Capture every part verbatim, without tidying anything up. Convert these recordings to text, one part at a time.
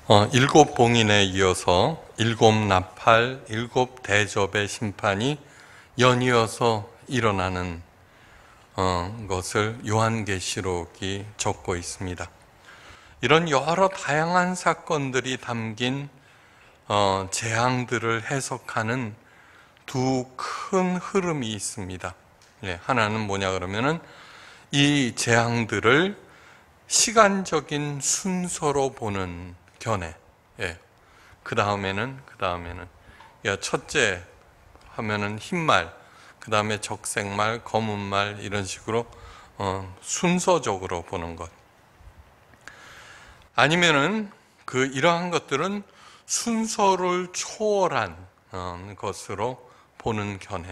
어, 일곱 봉인에 이어서 일곱 나팔, 일곱 대접의 심판이 연이어서 일어나는 어, 것을 요한계시록이 적고 있습니다. 이런 여러 다양한 사건들이 담긴 어, 재앙들을 해석하는 두 큰 흐름이 있습니다. 예, 하나는 뭐냐 그러면은 이 재앙들을 시간적인 순서로 보는 견해. 예. 그 다음에는 그 다음에는 야, 첫째 하면은 흰말, 그 다음에 적색말, 검은말 이런 식으로 어, 순서적으로 보는 것. 아니면은 그 이러한 것들은 순서를 초월한 어, 것으로 보는 견해.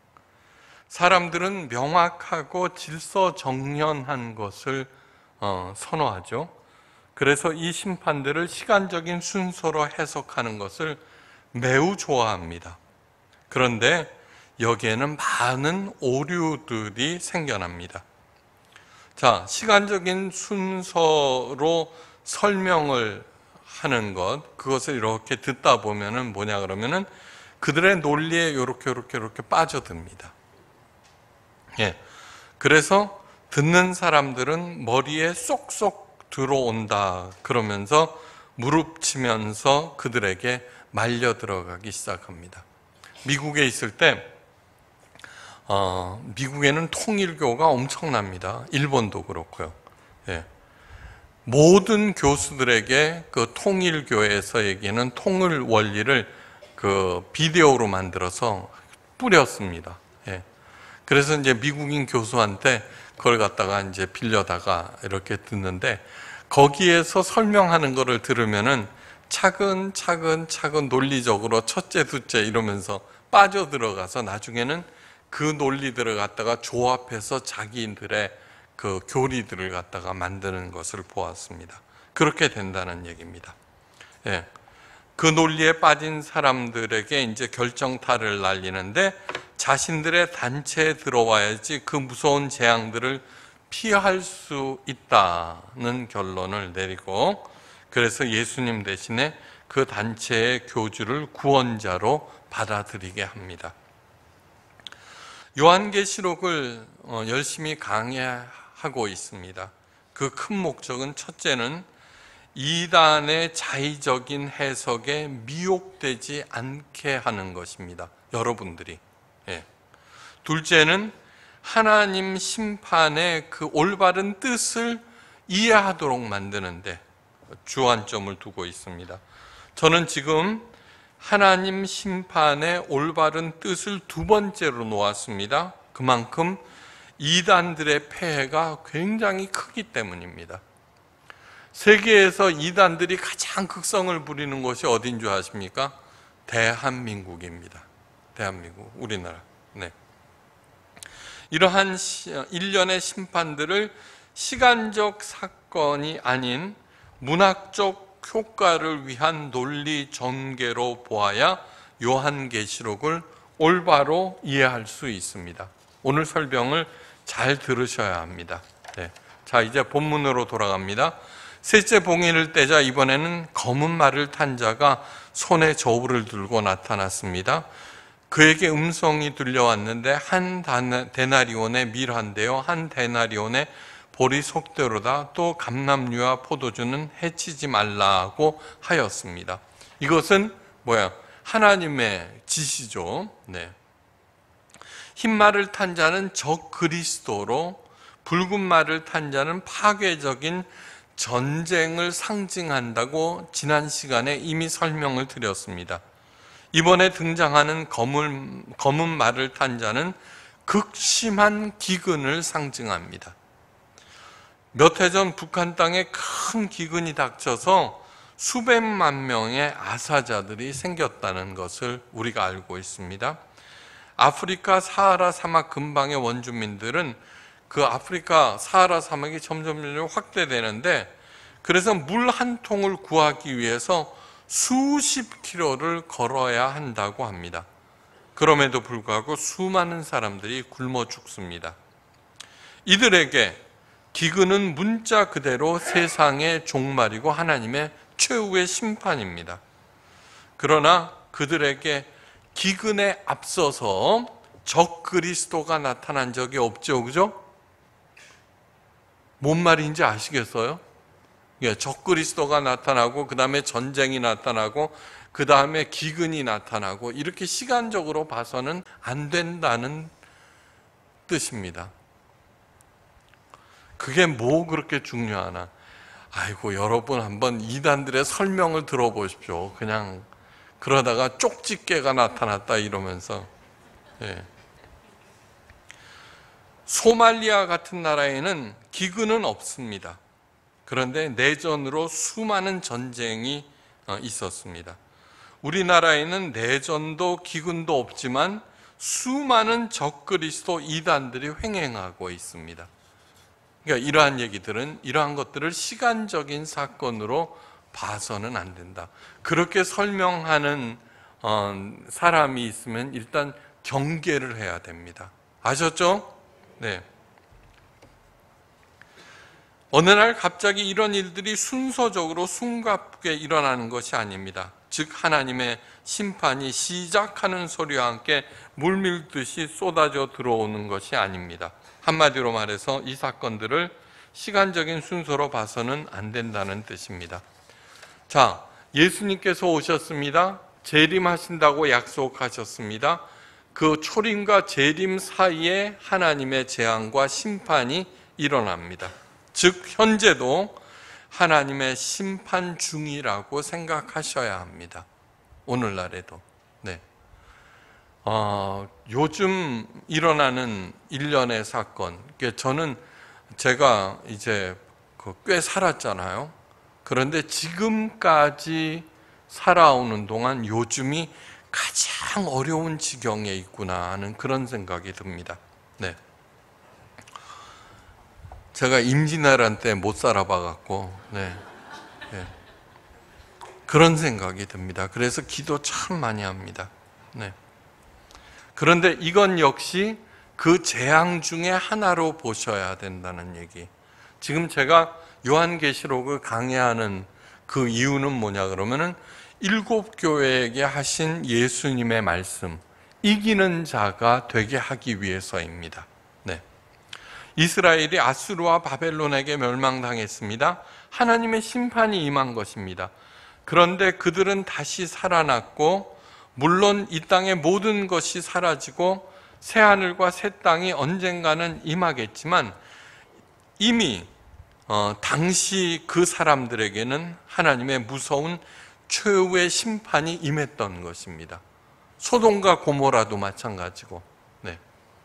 사람들은 명확하고 질서정연한 것을 어, 선호하죠. 그래서 이 심판들을 시간적인 순서로 해석하는 것을 매우 좋아합니다. 그런데 여기에는 많은 오류들이 생겨납니다. 자, 시간적인 순서로 설명을 하는 것, 그것을 이렇게 듣다 보면은 뭐냐 그러면은 그들의 논리에 이렇게 이렇게 이렇게 빠져듭니다. 예. 그래서 듣는 사람들은 머리에 쏙쏙 들어온다 그러면서 무릎 치면서 그들에게 말려 들어가기 시작합니다. 미국에 있을 때 어, 미국에는 통일교가 엄청납니다. 일본도 그렇고요. 예. 모든 교수들에게 그 통일교에서 얘기하는 통일 원리를 그 비디오로 만들어서 뿌렸습니다. 예. 그래서 이제 미국인 교수한테 그걸 갖다가 이제 빌려다가 이렇게 듣는데 거기에서 설명하는 거를 들으면은 차근차근 차근 논리적으로 첫째, 둘째 이러면서 빠져들어가서 나중에는 그 논리들을 갖다가 조합해서 자기들의 그 교리들을 갖다가 만드는 것을 보았습니다. 그렇게 된다는 얘기입니다. 예. 그 논리에 빠진 사람들에게 이제 결정타를 날리는데 자신들의 단체에 들어와야지 그 무서운 재앙들을 피할 수 있다는 결론을 내리고, 그래서 예수님 대신에 그 단체의 교주를 구원자로 받아들이게 합니다. 요한계시록을 열심히 강해하고 있습니다. 그 큰 목적은 첫째는 이단의 자의적인 해석에 미혹되지 않게 하는 것입니다. 여러분들이. 예. 둘째는 하나님 심판의 그 올바른 뜻을 이해하도록 만드는데 주안점을 두고 있습니다. 저는 지금 하나님 심판의 올바른 뜻을 두 번째로 놓았습니다. 그만큼 이단들의 폐해가 굉장히 크기 때문입니다. 세계에서 이단들이 가장 극성을 부리는 곳이 어딘 줄 아십니까? 대한민국입니다. 대한민국, 우리나라. 네. 이러한 일련의 심판들을 시간적 사건이 아닌 문학적 효과를 위한 논리 전개로 보아야 요한계시록을 올바로 이해할 수 있습니다. 오늘 설명을 잘 들으셔야 합니다. 네. 자, 이제 본문으로 돌아갑니다. 셋째 봉인을 떼자 이번에는 검은 말을 탄 자가 손에 저울을 들고 나타났습니다. 그에게 음성이 들려왔는데 한 데나리온의 밀한데요, 한 데나리온의 보리 속대로다. 또 감람류와 포도주는 해치지 말라고 하였습니다. 이것은 뭐야? 하나님의 지시죠. 네. 흰 말을 탄 자는 적 그리스도로, 붉은 말을 탄 자는 파괴적인 전쟁을 상징한다고 지난 시간에 이미 설명을 드렸습니다. 이번에 등장하는 검은, 검은 말을 탄 자는 극심한 기근을 상징합니다. 몇 해 전 북한 땅에 큰 기근이 닥쳐서 수백만 명의 아사자들이 생겼다는 것을 우리가 알고 있습니다. 아프리카 사하라 사막 근방의 원주민들은 그 아프리카 사하라 사막이 점점 점점 확대되는데, 그래서 물 한 통을 구하기 위해서 수십 킬로를 걸어야 한다고 합니다. 그럼에도 불구하고 수많은 사람들이 굶어 죽습니다. 이들에게 기근은 문자 그대로 세상의 종말이고 하나님의 최후의 심판입니다. 그러나 그들에게 기근에 앞서서 적 그리스도가 나타난 적이 없죠, 그죠? 뭔 말인지 아시겠어요? 예, 적 그리스도가 나타나고 그 다음에 전쟁이 나타나고 그 다음에 기근이 나타나고 이렇게 시간적으로 봐서는 안 된다는 뜻입니다. 그게 뭐 그렇게 중요하나? 아이고, 여러분 한번 이단들의 설명을 들어보십시오. 그냥 그러다가 쪽집게가 나타났다 이러면서. 예. 소말리아 같은 나라에는 기근은 없습니다. 그런데 내전으로 수많은 전쟁이 있었습니다. 우리나라에는 내전도 기근도 없지만 수많은 적그리스도 이단들이 횡행하고 있습니다. 그러니까 이러한 얘기들은, 이러한 것들을 시간적인 사건으로 봐서는 안 된다. 그렇게 설명하는 사람이 있으면 일단 경계를 해야 됩니다. 아셨죠? 네. 어느 날 갑자기 이런 일들이 순서적으로 숨가쁘게 일어나는 것이 아닙니다. 즉 하나님의 심판이 시작하는 소리와 함께 물밀듯이 쏟아져 들어오는 것이 아닙니다. 한마디로 말해서 이 사건들을 시간적인 순서로 봐서는 안 된다는 뜻입니다. 자, 예수님께서 오셨습니다. 재림하신다고 약속하셨습니다. 그 초림과 재림 사이에 하나님의 재앙과 심판이 일어납니다. 즉 현재도 하나님의 심판 중이라고 생각하셔야 합니다. 오늘날에도. 네. 어, 요즘 일어나는 일련의 사건, 저는 제가 이제 꽤 살았잖아요. 그런데 지금까지 살아오는 동안 요즘이 가장 어려운 지경에 있구나 하는 그런 생각이 듭니다. 네. 제가 임진왜란 때 못 살아봐갖고, 네. 네. 그런 생각이 듭니다. 그래서 기도 참 많이 합니다. 네. 그런데 이건 역시 그 재앙 중에 하나로 보셔야 된다는 얘기. 지금 제가 요한계시록을 강해하는 그 이유는 뭐냐 그러면은 일곱 교회에게 하신 예수님의 말씀, 이기는 자가 되게 하기 위해서입니다. 네. 이스라엘이 아수르와 바벨론에게 멸망당했습니다. 하나님의 심판이 임한 것입니다. 그런데 그들은 다시 살아났고, 물론 이 땅의 모든 것이 사라지고 새하늘과 새 땅이 언젠가는 임하겠지만 이미 어, 당시 그 사람들에게는 하나님의 무서운 최후의 심판이 임했던 것입니다. 소돔과 고모라도 마찬가지고. 네.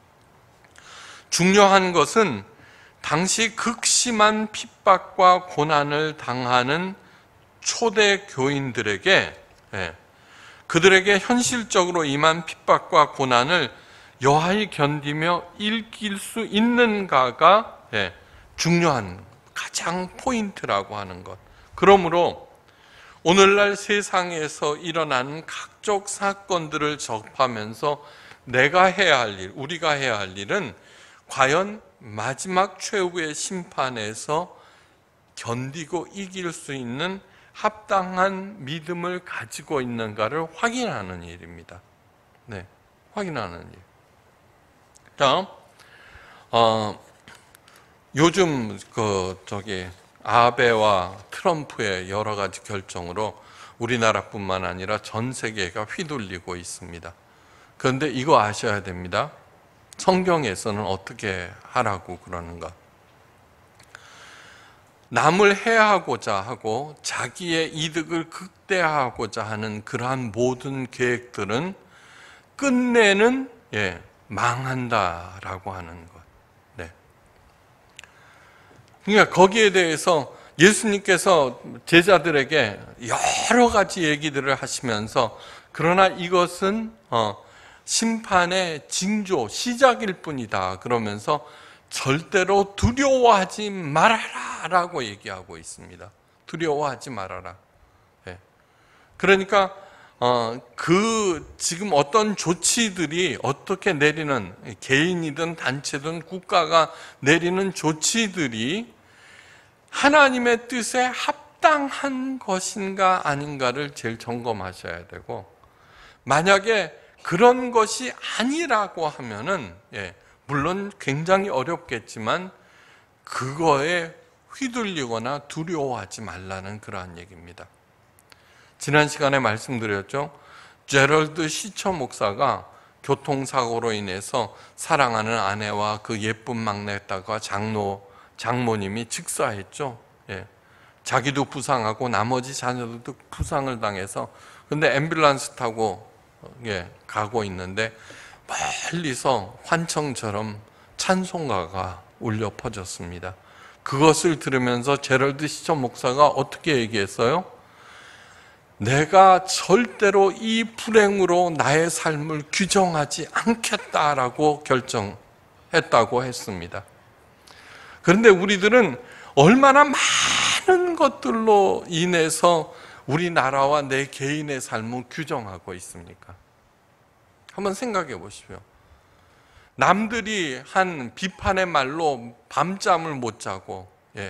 중요한 것은 당시 극심한 핍박과 고난을 당하는 초대 교인들에게, 네, 그들에게 현실적으로 임한 핍박과 고난을 여하이 견디며 이길 수 있는가가, 네, 중요한 가장 포인트라고 하는 것. 그러므로 오늘날 세상에서 일어나는 각종 사건들을 접하면서 내가 해야 할 일, 우리가 해야 할 일은 과연 마지막 최후의 심판에서 견디고 이길 수 있는 합당한 믿음을 가지고 있는가를 확인하는 일입니다. 네, 확인하는 일. 자, 어, 요즘 그 저기 아베와 트럼프의 여러 가지 결정으로 우리나라뿐만 아니라 전 세계가 휘둘리고 있습니다. 그런데 이거 아셔야 됩니다. 성경에서는 어떻게 하라고 그러는가? 남을 해하고자 하고 자기의 이득을 극대화하고자 하는 그러한 모든 계획들은 끝내는, 예, 망한다라고 하는 것. 네. 그러니까 거기에 대해서 예수님께서 제자들에게 여러 가지 얘기들을 하시면서, 그러나 이것은 어, 심판의 징조, 시작일 뿐이다 그러면서 절대로 두려워하지 말아라 라고 얘기하고 있습니다. 두려워하지 말아라. 네. 그러니까 어, 그 지금 어떤 조치들이 어떻게 내리는, 개인이든 단체든 국가가 내리는 조치들이 하나님의 뜻에 합당한 것인가 아닌가를 제일 점검하셔야 되고, 만약에 그런 것이 아니라고 하면은, 예, 물론 굉장히 어렵겠지만 그거에 휘둘리거나 두려워하지 말라는 그러한 얘기입니다. 지난 시간에 말씀드렸죠. 제럴드 시처 목사가 교통사고로 인해서 사랑하는 아내와 그 예쁜 막내딸과 장로, 장모님이 직사했죠. 예. 자기도 부상하고 나머지 자녀들도 부상을 당해서, 근데 앰뷸런스 타고 예, 가고 있는데 멀리서 환청처럼 찬송가가 울려 퍼졌습니다. 그것을 들으면서 제럴드 시처 목사가 어떻게 얘기했어요? 내가 절대로 이 불행으로 나의 삶을 규정하지 않겠다라고 결정했다고 했습니다. 그런데 우리들은 얼마나 많은 것들로 인해서 우리나라와 내 개인의 삶을 규정하고 있습니까? 한번 생각해 보십시오. 남들이 한 비판의 말로 밤잠을 못 자고, 예.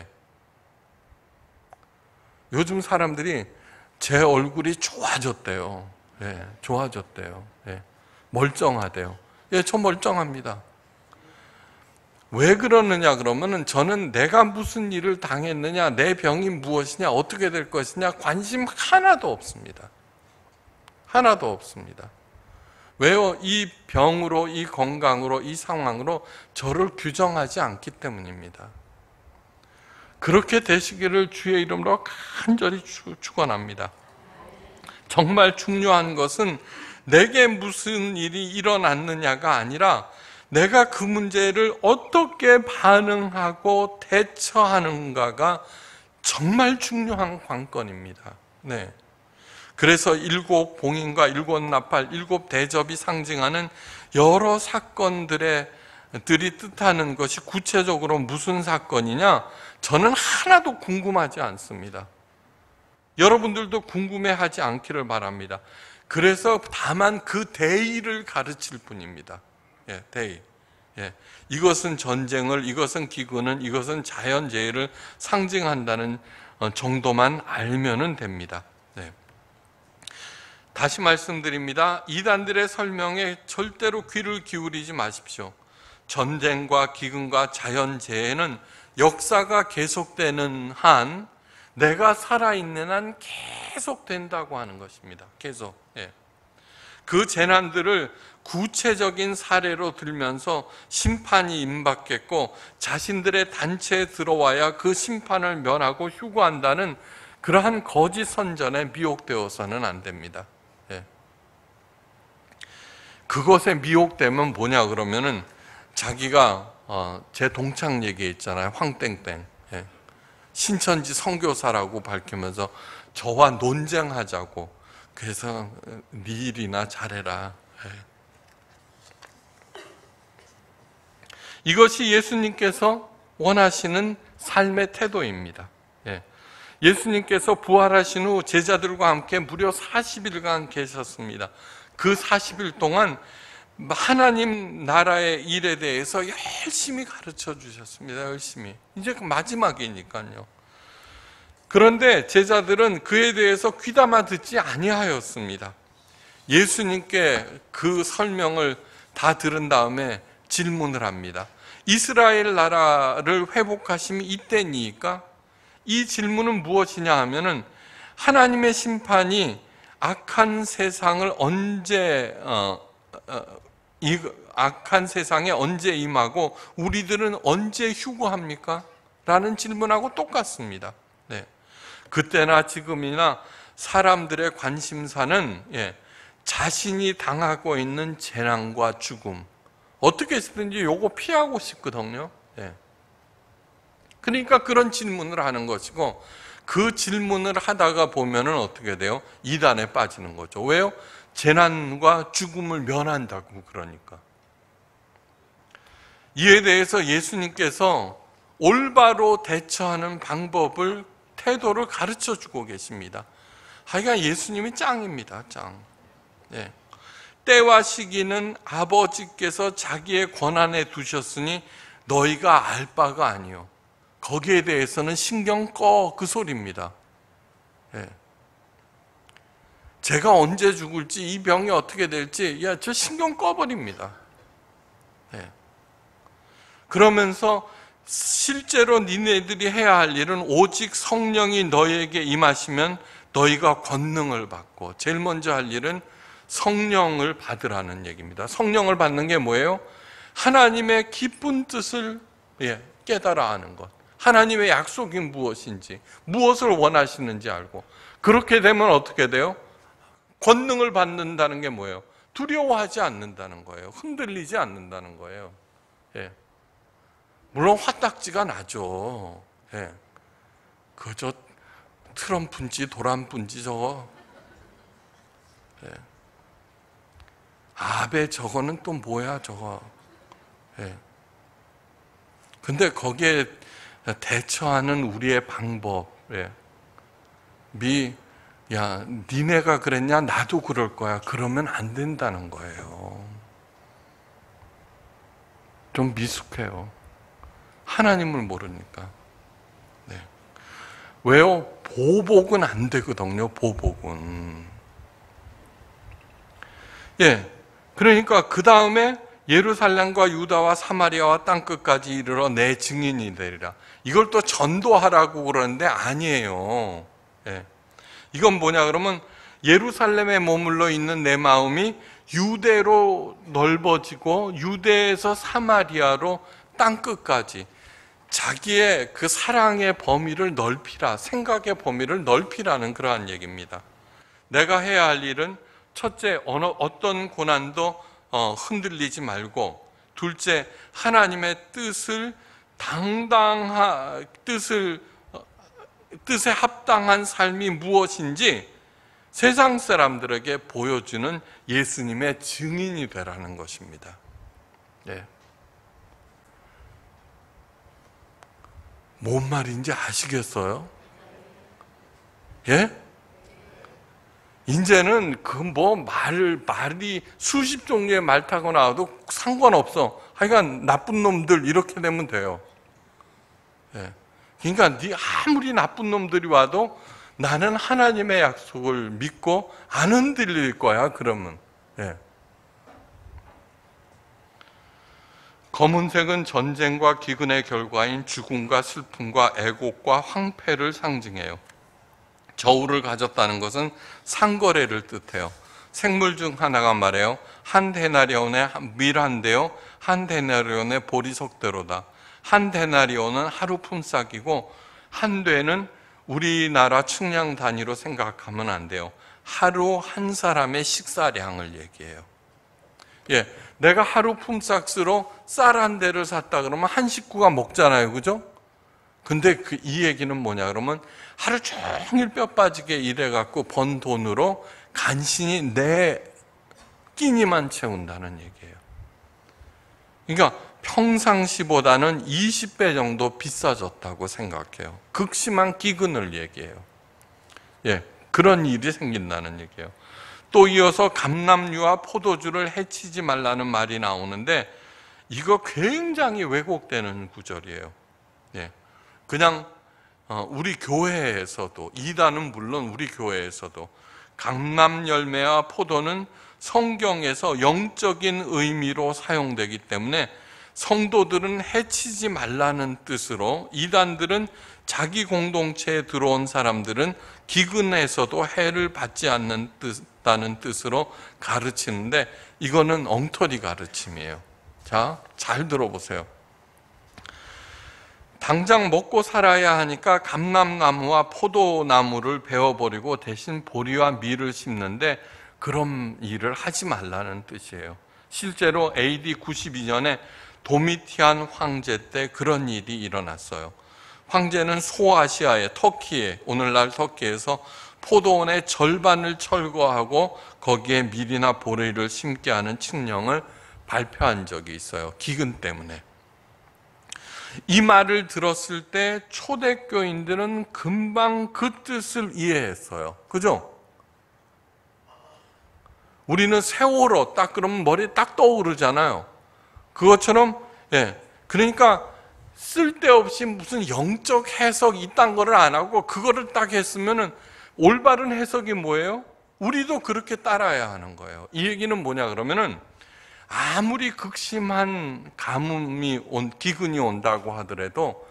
요즘 사람들이 제 얼굴이 좋아졌대요. 예, 좋아졌대요. 예, 멀쩡하대요. 예, 저 멀쩡합니다. 왜 그러느냐 그러면은 저는 내가 무슨 일을 당했느냐, 내 병이 무엇이냐, 어떻게 될 것이냐 관심 하나도 없습니다. 하나도 없습니다. 왜요? 이 병으로, 이 건강으로, 이 상황으로 저를 규정하지 않기 때문입니다. 그렇게 되시기를 주의 이름으로 간절히 축원합니다. 정말 중요한 것은 내게 무슨 일이 일어났느냐가 아니라 내가 그 문제를 어떻게 반응하고 대처하는가가 정말 중요한 관건입니다. 네. 그래서 일곱 봉인과 일곱 나팔, 일곱 대접이 상징하는 여러 사건들의 들이 뜻하는 것이 구체적으로 무슨 사건이냐? 저는 하나도 궁금하지 않습니다. 여러분들도 궁금해하지 않기를 바랍니다. 그래서 다만 그 대의를 가르칠 뿐입니다. 예, 대의. 예, 이것은 전쟁을, 이것은 기근은, 이것은 자연재해를 상징한다는 정도만 알면은 됩니다. 네. 다시 말씀드립니다. 이단들의 설명에 절대로 귀를 기울이지 마십시오. 전쟁과 기근과 자연재해는 역사가 계속되는 한, 내가 살아있는 한 계속 된다고 하는 것입니다. 계속. 예. 그 재난들을 구체적인 사례로 들면서 심판이 임박했고 자신들의 단체에 들어와야 그 심판을 면하고 휴거한다는 그러한 거짓 선전에 미혹되어서는 안 됩니다. 예. 그것에 미혹되면 뭐냐 그러면은 자기가 어, 제 동창 얘기했잖아요. 황땡땡. 예. 신천지 선교사라고 밝히면서 저와 논쟁하자고. 그래서 네 일이나 잘해라. 예. 이것이 예수님께서 원하시는 삶의 태도입니다. 예. 예수님께서 부활하신 후 제자들과 함께 무려 사십 일간 계셨습니다. 그 사십 일 동안 하나님 나라의 일에 대해서 열심히 가르쳐 주셨습니다. 열심히. 이제 마지막이니까요. 그런데 제자들은 그에 대해서 귀담아 듣지 아니하였습니다. 예수님께 그 설명을 다 들은 다음에 질문을 합니다. 이스라엘 나라를 회복하심이 이때니까? 이 질문은 무엇이냐 하면은 하나님의 심판이 악한 세상을 언제 어, 어, 이 악한 세상에 언제 임하고 우리들은 언제 휴거합니까? 라는 질문하고 똑같습니다. 네. 그때나 지금이나 사람들의 관심사는 예, 자신이 당하고 있는 재난과 죽음, 어떻게 해서든지 요거 피하고 싶거든요. 예. 그러니까 그런 질문을 하는 것이고, 그 질문을 하다가 보면은 어떻게 돼요? 이단에 빠지는 거죠. 왜요? 재난과 죽음을 면한다고. 그러니까 이에 대해서 예수님께서 올바로 대처하는 방법을, 태도를 가르쳐 주고 계십니다. 하여간 예수님이 짱입니다. 짱. 예. 때와 시기는 아버지께서 자기의 권한에 두셨으니 너희가 알 바가 아니요. 거기에 대해서는 신경 꺼, 그 소리입니다. 예. 제가 언제 죽을지, 이 병이 어떻게 될지, 야, 저 신경 꺼버립니다. 예. 그러면서 실제로 니네들이 해야 할 일은 오직 성령이 너희에게 임하시면 너희가 권능을 받고, 제일 먼저 할 일은 성령을 받으라는 얘기입니다. 성령을 받는 게 뭐예요? 하나님의 기쁜 뜻을 예, 깨달아 아는 것, 하나님의 약속이 무엇인지, 무엇을 원하시는지 알고, 그렇게 되면 어떻게 돼요? 권능을 받는다는 게 뭐예요? 두려워하지 않는다는 거예요. 흔들리지 않는다는 거예요. 예. 물론 화딱지가 나죠. 예. 그저 트럼프인지 도란프인지 저거. 예. 아베 저거는 또 뭐야 저거. 예. 근데 거기에 대처하는 우리의 방법, 예. 미, 야, 니네가 그랬냐? 나도 그럴 거야. 그러면 안 된다는 거예요. 좀 미숙해요. 하나님을 모르니까. 네. 왜요? 보복은 안 되거든요. 보복은. 예. 그러니까 그 다음에 예루살렘과 유다와 사마리아와 땅끝까지 이르러 내 증인이 되리라. 이걸 또 전도하라고 그러는데 아니에요. 예. 이건 뭐냐 그러면 예루살렘에 머물러 있는 내 마음이 유대로 넓어지고 유대에서 사마리아로 땅끝까지 자기의 그 사랑의 범위를 넓히라, 생각의 범위를 넓히라는 그러한 얘기입니다. 내가 해야 할 일은 첫째, 어느 어떤 고난도 어, 흔들리지 말고, 둘째, 하나님의 뜻을 당당하 뜻을 어, 뜻에 합당한 삶이 무엇인지 세상 사람들에게 보여주는 예수님의 증인이 되라는 것입니다. 네. 뭔 말인지 아시겠어요? 예? 이제는 그 뭐 말, 말이 수십 종류의 말 타고 나와도 상관없어. 하여간 나쁜 놈들 이렇게 되면 돼요. 예. 그러니까 네 아무리 나쁜 놈들이 와도 나는 하나님의 약속을 믿고 안 흔들릴 거야, 그러면. 예. 검은색은 전쟁과 기근의 결과인 죽음과 슬픔과 애곡과 황폐를 상징해요. 저울을 가졌다는 것은 상거래를 뜻해요. 생물 중 하나가 말해요. 한 데나리온의 밀 한 대요, 한 데나리온의 보리석대로다. 한 데나리온은 하루 품삯이고 한 되는 우리나라 측량 단위로 생각하면 안 돼요. 하루 한 사람의 식사량을 얘기해요. 예, 내가 하루 품삯으로 쌀 한 대를 샀다 그러면 한 식구가 먹잖아요, 그죠? 근데 그 이 얘기는 뭐냐 그러면 하루 종일 뼈 빠지게 일해갖고 번 돈으로 간신히 내 끼니만 채운다는 얘기예요. 그러니까 평상시보다는 이십 배 정도 비싸졌다고 생각해요. 극심한 기근을 얘기해요. 예, 그런 일이 생긴다는 얘기예요. 또 이어서 감람류와 포도주를 해치지 말라는 말이 나오는데 이거 굉장히 왜곡되는 구절이에요. 예, 그냥 우리 교회에서도, 이단은 물론 우리 교회에서도 감람 열매와 포도는 성경에서 영적인 의미로 사용되기 때문에 성도들은 해치지 말라는 뜻으로, 이단들은 자기 공동체에 들어온 사람들은 기근에서도 해를 받지 않는다는 뜻으로 가르치는데 이거는 엉터리 가르침이에요. 자, 잘 들어보세요. 당장 먹고 살아야 하니까 감람나무와 포도나무를 베어버리고 대신 보리와 밀을 심는데 그런 일을 하지 말라는 뜻이에요. 실제로 에이디 구십이 년에 도미티안 황제 때 그런 일이 일어났어요. 황제는 소아시아의 터키에, 오늘날 터키에서 포도원의 절반을 철거하고 거기에 밀이나 보리를 심게 하는 칙령을 발표한 적이 있어요. 기근 때문에. 이 말을 들었을 때 초대교인들은 금방 그 뜻을 이해했어요. 그죠? 우리는 세월호 딱 그러면 머리에 딱 떠오르잖아요. 그것처럼, 예. 그러니까 쓸데없이 무슨 영적 해석 이딴 거를 안 하고 그거를 딱 했으면은 올바른 해석이 뭐예요? 우리도 그렇게 따라야 하는 거예요. 이 얘기는 뭐냐 그러면은 아무리 극심한 가뭄이 온, 기근이 온다고 하더라도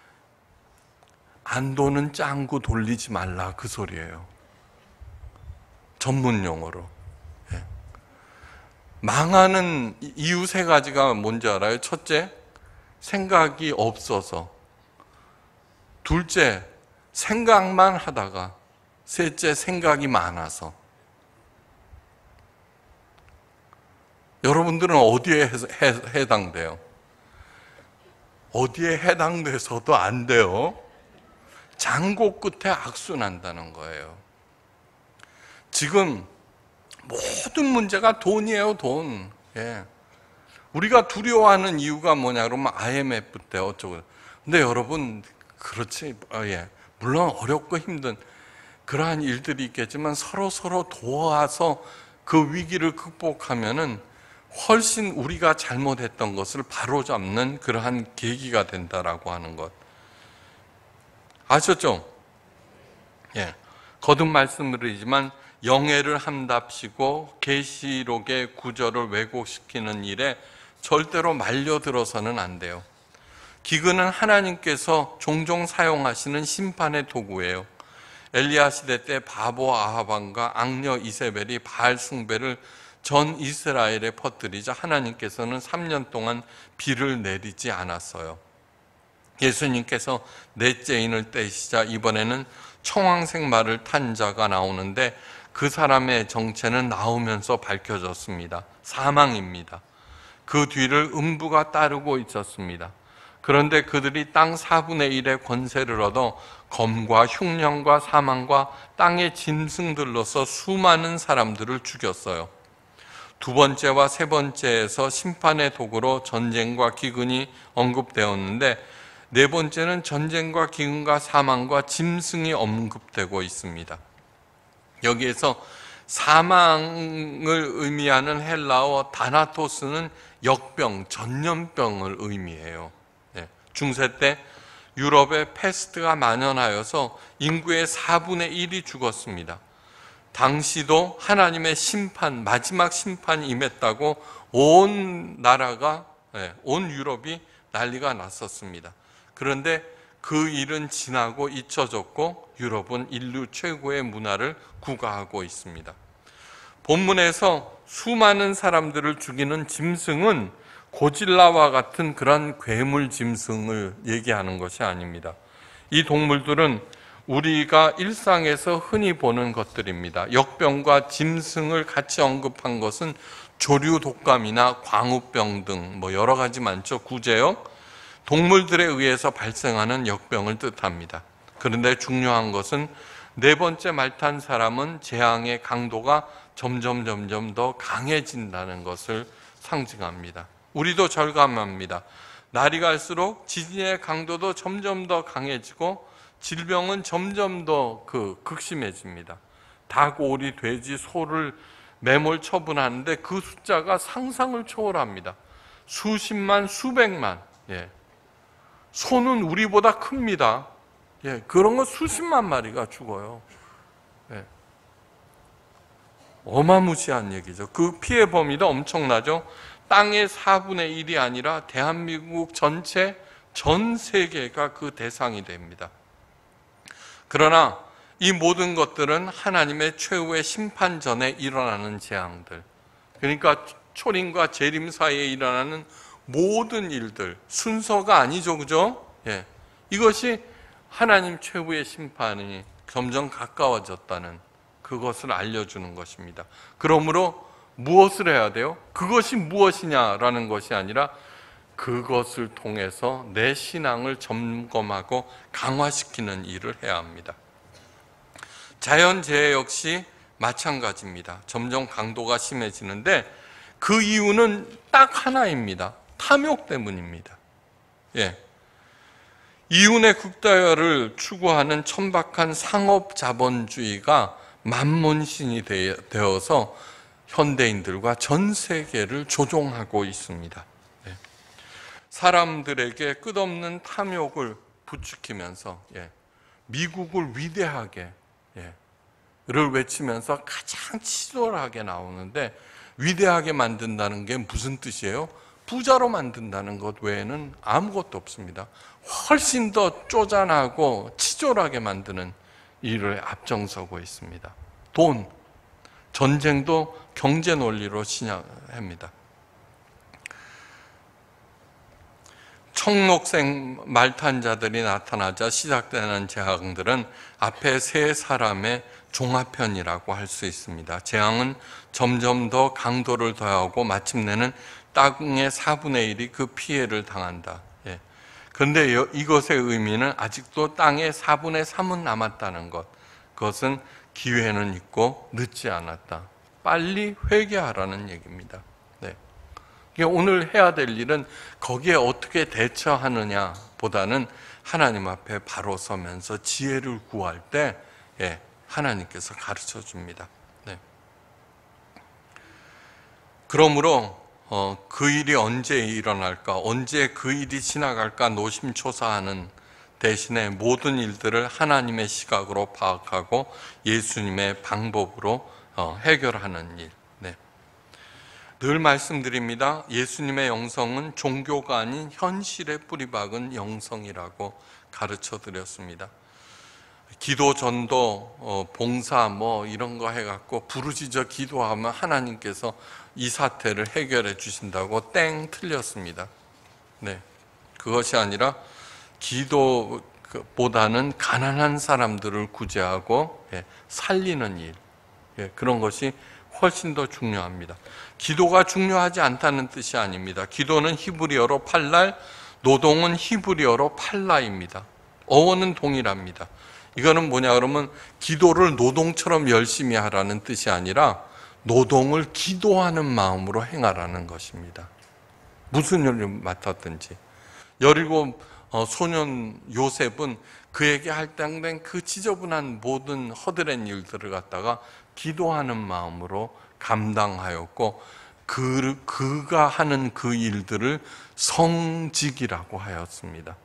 안도는 짱구 돌리지 말라, 그 소리예요. 전문 용어로. 예. 망하는 이유 세 가지가 뭔지 알아요? 첫째, 생각이 없어서. 둘째, 생각만 하다가. 셋째, 생각이 많아서. 여러분들은 어디에 해당돼요? 어디에 해당돼서도 안 돼요. 장고 끝에 악순한다는 거예요. 지금 모든 문제가 돈이에요, 돈. 예. 우리가 두려워하는 이유가 뭐냐 그러면 아이엠에프 때 어쩌고. 근데 여러분, 그렇지. 아, 예. 물론 어렵고 힘든 그러한 일들이 있겠지만 서로 서로 도와서 그 위기를 극복하면은 훨씬 우리가 잘못했던 것을 바로잡는 그러한 계기가 된다라고 하는 것. 아셨죠? 예. 거듭 말씀드리지만 영예를 함답시고 계시록의 구절을 왜곡시키는 일에 절대로 말려들어서는 안 돼요. 기근은 하나님께서 종종 사용하시는 심판의 도구예요. 엘리야 시대 때 바보 아하방과 악녀 이세벨이 바알 숭배를 전 이스라엘에 퍼뜨리자 하나님께서는 삼 년 동안 비를 내리지 않았어요. 예수님께서 넷째 인을 떼시자 이번에는 청황색 말을 탄 자가 나오는데 그 사람의 정체는 나오면서 밝혀졌습니다. 사망입니다. 그 뒤를 음부가 따르고 있었습니다. 그런데 그들이 땅 사분의 일의 권세를 얻어 검과 흉년과 사망과 땅의 짐승들로서 수많은 사람들을 죽였어요. 두 번째와 세 번째에서 심판의 도구로 전쟁과 기근이 언급되었는데 네 번째는 전쟁과 기근과 사망과 짐승이 언급되고 있습니다. 여기에서 사망을 의미하는 헬라어 다나토스는 역병, 전염병을 의미해요. 네. 중세 때 유럽에 패스트가 만연하여서 인구의 사분의 일이 죽었습니다. 당시도 하나님의 심판, 마지막 심판이 임했다고 온 나라가, 온 유럽이 난리가 났었습니다. 그런데 그 일은 지나고 잊혀졌고 유럽은 인류 최고의 문화를 구가하고 있습니다. 본문에서 수많은 사람들을 죽이는 짐승은 고질라와 같은 그런 괴물 짐승을 얘기하는 것이 아닙니다. 이 동물들은 우리가 일상에서 흔히 보는 것들입니다. 역병과 짐승을 같이 언급한 것은 조류 독감이나 광우병 등 뭐 여러 가지 많죠. 구제역, 동물들에 의해서 발생하는 역병을 뜻합니다. 그런데 중요한 것은 네 번째 말 탄 사람은 재앙의 강도가 점점 점점 더 강해진다는 것을 상징합니다. 우리도 절감합니다. 날이 갈수록 지진의 강도도 점점 더 강해지고 질병은 점점 더 그 극심해집니다. 닭, 오리, 돼지, 소를 매몰 처분하는데 그 숫자가 상상을 초월합니다. 수십만, 수백만. 예. 소는 우리보다 큽니다. 예. 그런 거 수십만 마리가 죽어요. 예. 어마무시한 얘기죠. 그 피해 범위도 엄청나죠. 땅의 사분의 일이 아니라 대한민국 전체, 전 세계가 그 대상이 됩니다. 그러나 이 모든 것들은 하나님의 최후의 심판 전에 일어나는 재앙들, 그러니까 초림과 재림 사이에 일어나는 모든 일들, 순서가 아니죠, 그죠? 예. 이것이 하나님 최후의 심판이 점점 가까워졌다는 그것을 알려주는 것입니다. 그러므로 무엇을 해야 돼요? 그것이 무엇이냐라는 것이 아니라 그것을 통해서 내 신앙을 점검하고 강화시키는 일을 해야 합니다. 자연재해 역시 마찬가지입니다. 점점 강도가 심해지는데 그 이유는 딱 하나입니다. 탐욕 때문입니다. 예. 이윤의 극다화를 추구하는 천박한 상업자본주의가 만몬신이 되어서 현대인들과 전 세계를 조종하고 있습니다. 사람들에게 끝없는 탐욕을 부추기면서 미국을 위대하게 외치면서 가장 치졸하게 나오는데, 위대하게 만든다는 게 무슨 뜻이에요? 부자로 만든다는 것 외에는 아무것도 없습니다. 훨씬 더 쪼잔하고 치졸하게 만드는 일을 앞장서고 있습니다. 돈, 전쟁도 경제 논리로 시작합니다. 청록색 말탄자들이 나타나자 시작되는 재앙들은 앞에 세 사람의 종합편이라고 할 수 있습니다. 재앙은 점점 더 강도를 더하고 마침내는 땅의 사분의 일이 그 피해를 당한다. 예. 그런데 이것의 의미는 아직도 땅의 사분의 삼은 남았다는 것. 그것은 기회는 있고 늦지 않았다. 빨리 회개하라는 얘기입니다. 네. 오늘 해야 될 일은 거기에 어떻게 대처하느냐 보다는 하나님 앞에 바로 서면서 지혜를 구할 때 예, 하나님께서 가르쳐 줍니다. 네. 그러므로 어, 그 일이 언제 일어날까, 언제 그 일이 지나갈까 노심초사하는 대신에 모든 일들을 하나님의 시각으로 파악하고 예수님의 방법으로 어, 해결하는 일. 네. 늘 말씀드립니다. 예수님의 영성은 종교가 아닌 현실에 뿌리박은 영성이라고 가르쳐 드렸습니다. 기도, 전도, 어, 봉사 뭐 이런 거 해갖고 부르짖어 기도하면 하나님께서 이 사태를 해결해 주신다고 땡 틀렸습니다. 네, 그것이 아니라 기도보다는 가난한 사람들을 구제하고 예, 살리는 일, 예, 그런 것이 훨씬 더 중요합니다. 기도가 중요하지 않다는 뜻이 아닙니다. 기도는 히브리어로 팔랄, 노동은 히브리어로 팔라입니다. 어원은 동일합니다. 이거는 뭐냐 그러면 기도를 노동처럼 열심히 하라는 뜻이 아니라 노동을 기도하는 마음으로 행하라는 것입니다. 무슨 일을 맡았든지. 열일곱 소년 요셉은 그에게 할당된 그 지저분한 모든 허드렛 일들을 갖다가 기도하는 마음으로 감당하였고 그, 그가 하는 그 일들을 성직이라고 하였습니다.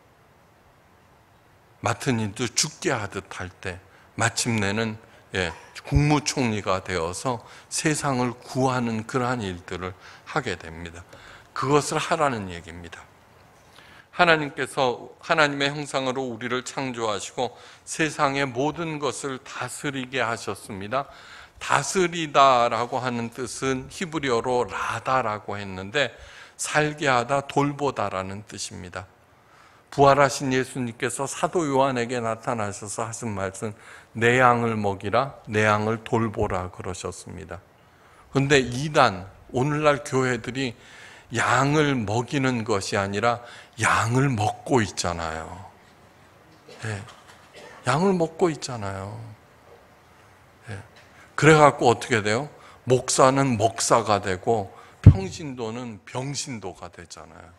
맡은 일도 죽게 하듯 할 때 마침내는 예, 국무총리가 되어서 세상을 구하는 그러한 일들을 하게 됩니다. 그것을 하라는 얘기입니다. 하나님께서 하나님의 형상으로 우리를 창조하시고 세상의 모든 것을 다스리게 하셨습니다. 다스리다라고 하는 뜻은 히브리어로 라다라고 했는데 살게 하다, 돌보다라는 뜻입니다. 부활하신 예수님께서 사도 요한에게 나타나셔서 하신 말씀, 내 양을 먹이라, 내 양을 돌보라 그러셨습니다. 그런데 이단, 오늘날 교회들이 양을 먹이는 것이 아니라 양을 먹고 있잖아요. 네. 양을 먹고 있잖아요. 네. 그래갖고 어떻게 돼요? 목사는 먹사가 되고 평신도는 병신도가 되잖아요.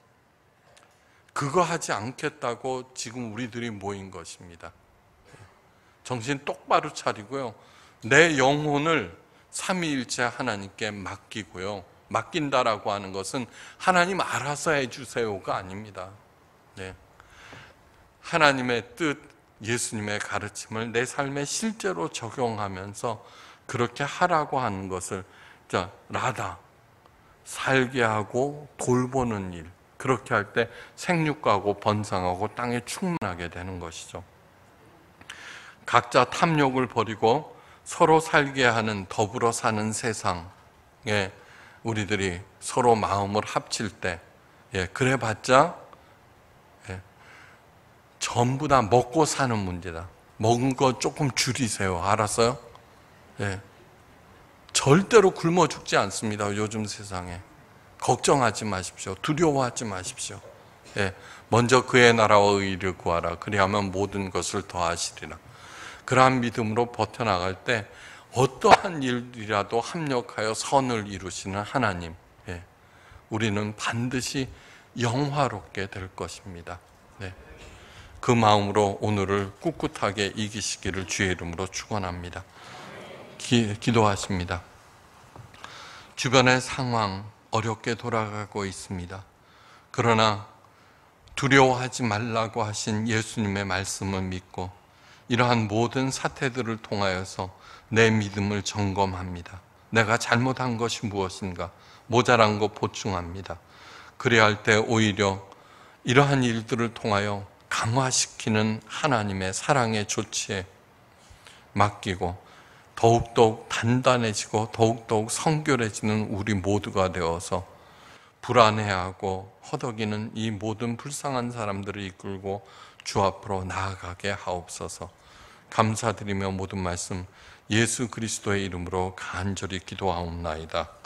그거 하지 않겠다고 지금 우리들이 모인 것입니다. 정신 똑바로 차리고요. 내 영혼을 삼위일체 하나님께 맡기고요. 맡긴다라고 하는 것은 하나님 알아서 해주세요가 아닙니다. 네. 하나님의 뜻, 예수님의 가르침을 내 삶에 실제로 적용하면서 그렇게 하라고 하는 것을 자, 라다, 살게 하고 돌보는 일, 그렇게 할 때 생육하고 번성하고 땅에 충만하게 되는 것이죠. 각자 탐욕을 버리고 서로 살게 하는 더불어 사는 세상에 우리들이 서로 마음을 합칠 때, 예, 그래봤자 예, 전부 다 먹고 사는 문제다. 먹은 거 조금 줄이세요. 알았어요? 예, 절대로 굶어 죽지 않습니다. 요즘 세상에. 걱정하지 마십시오. 두려워하지 마십시오. 예, 먼저 그의 나라와 의를 구하라. 그리하면 모든 것을 더하시리라. 그러한 믿음으로 버텨나갈 때 어떠한 일이라도 합력하여 선을 이루시는 하나님, 예, 우리는 반드시 영화롭게 될 것입니다. 네. 그 마음으로 오늘을 꿋꿋하게 이기시기를 주의 이름으로 축원합니다. 기, 기도하십니다. 주변의 상황 어렵게 돌아가고 있습니다. 그러나 두려워하지 말라고 하신 예수님의 말씀을 믿고 이러한 모든 사태들을 통하여서 내 믿음을 점검합니다. 내가 잘못한 것이 무엇인가, 모자란 것 보충합니다. 그래야 할 때 오히려 이러한 일들을 통하여 강화시키는 하나님의 사랑의 조치에 맡기고 더욱더욱 단단해지고 더욱더욱 성결해지는 우리 모두가 되어서 불안해하고 허덕이는 이 모든 불쌍한 사람들을 이끌고 주 앞으로 나아가게 하옵소서. 감사드리며 모든 말씀 예수 그리스도의 이름으로 간절히 기도하옵나이다.